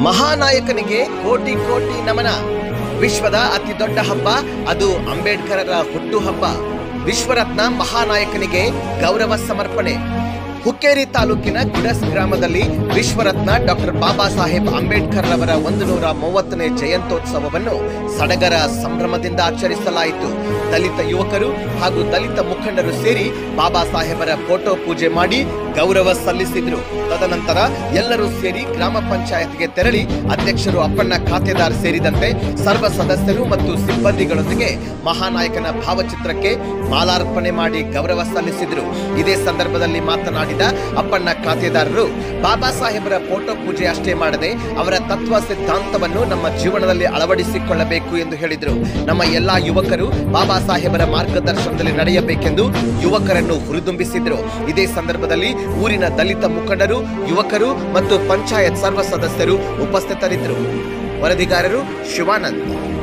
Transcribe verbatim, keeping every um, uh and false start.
ಮಹಾನಾಯಕನಿಗೆ ಕೋಟಿ ಕೋಟಿ ನಮನ. ವಿಶ್ವದ ಅತಿ ದೊಡ್ಡ ಹಬ್ಬ ಅದು ಅಂಬೇಡ್ಕರರ ಹುಟ್ಟುಹಬ್ಬ. ವಿಶ್ವರತ್ನ ಮಹಾನಾಯಕನಿಗೆ ಗೌರವ ಸಮರ್ಪಣೆ. ಹುಕ್ಕೇರಿ ತಾಲೂಕಿನ ಗುಡಸ್ ಗ್ರಾಮದಲ್ಲಿ ವಿಶ್ವರತ್ನ ಡಾಕ್ಟರ್ ಬಾಬಾ ಸಾಹೇಬ್ ಅಂಬೇಡ್ಕರ್ ರವರ ಒಂದು ನೂರ ಮೂವತ್ತನೇ ಜಯಂತ್ಯೋತ್ಸವವನ್ನು ಸಡಗರ ಸಂಭ್ರಮದಿಂದ ಆಚರಿಸಲಾಯಿತು. ದಲಿತ ಯುವಕರು ಹಾಗೂ ದಲಿತ ಮುಖಂಡರು ಸೇರಿ ಬಾಬಾ ಸಾಹೇಬರ ಫೋಟೋ ಪೂಜೆ ಮಾಡಿ ಗೌರವ ಸಲ್ಲಿಸಿದ್ರು. ತದನಂತರ ಎಲ್ಲರೂ ಸೇರಿ ಗ್ರಾಮ ಪಂಚಾಯತ್ಗೆ ತೆರಳಿ ಅಧ್ಯಕ್ಷರು ಅಪ್ಪಣ್ಣ ಖಾತೆದಾರ್ ಸೇರಿದಂತೆ ಸರ್ವ ಸದಸ್ಯರು ಮತ್ತು ಸಿಬ್ಬಂದಿಗಳೊಂದಿಗೆ ಮಹಾನಾಯಕನ ಭಾವಚಿತ್ರಕ್ಕೆ ಮಾಲಾರ್ಪಣೆ ಮಾಡಿ ಗೌರವ ಸಲ್ಲಿಸಿದ್ರು. ಇದೇ ಸಂದರ್ಭದಲ್ಲಿ ಮಾತನಾಡಿದ ಅಪ್ಪಣ್ಣ ಖಾತೆದಾರರು ಬಾಬಾ ಸಾಹೇಬರ ಫೋಟೋ ಪೂಜೆ ಅಷ್ಟೇ ಮಾಡದೆ ಅವರ ತತ್ವ ಸಿದ್ಧಾಂತವನ್ನು ನಮ್ಮ ಜೀವನದಲ್ಲಿ ಅಳವಡಿಸಿಕೊಳ್ಳಬೇಕು ಎಂದು ಹೇಳಿದರು. ನಮ್ಮ ಎಲ್ಲಾ ಯುವಕರು ಬಾಬಾ ಸಾಹೇಬರ ಮಾರ್ಗದರ್ಶನದಲ್ಲಿ ನಡೆಯಬೇಕೆಂದು ಯುವಕರನ್ನು ಹುರಿದುಂಬಿಸಿದರು. ಇದೇ ಸಂದರ್ಭದಲ್ಲಿ ಊರಿನ ದಲಿತ ಮುಖಂಡರು, ಯುವಕರು ಮತ್ತು ಪಂಚಾಯತ್ ಸರ್ವ ಸದಸ್ಯರು ಉಪಸ್ಥಿತರಿದ್ದರು. ವರದಿಗಾರರು ಶಿವಾನಂದ್.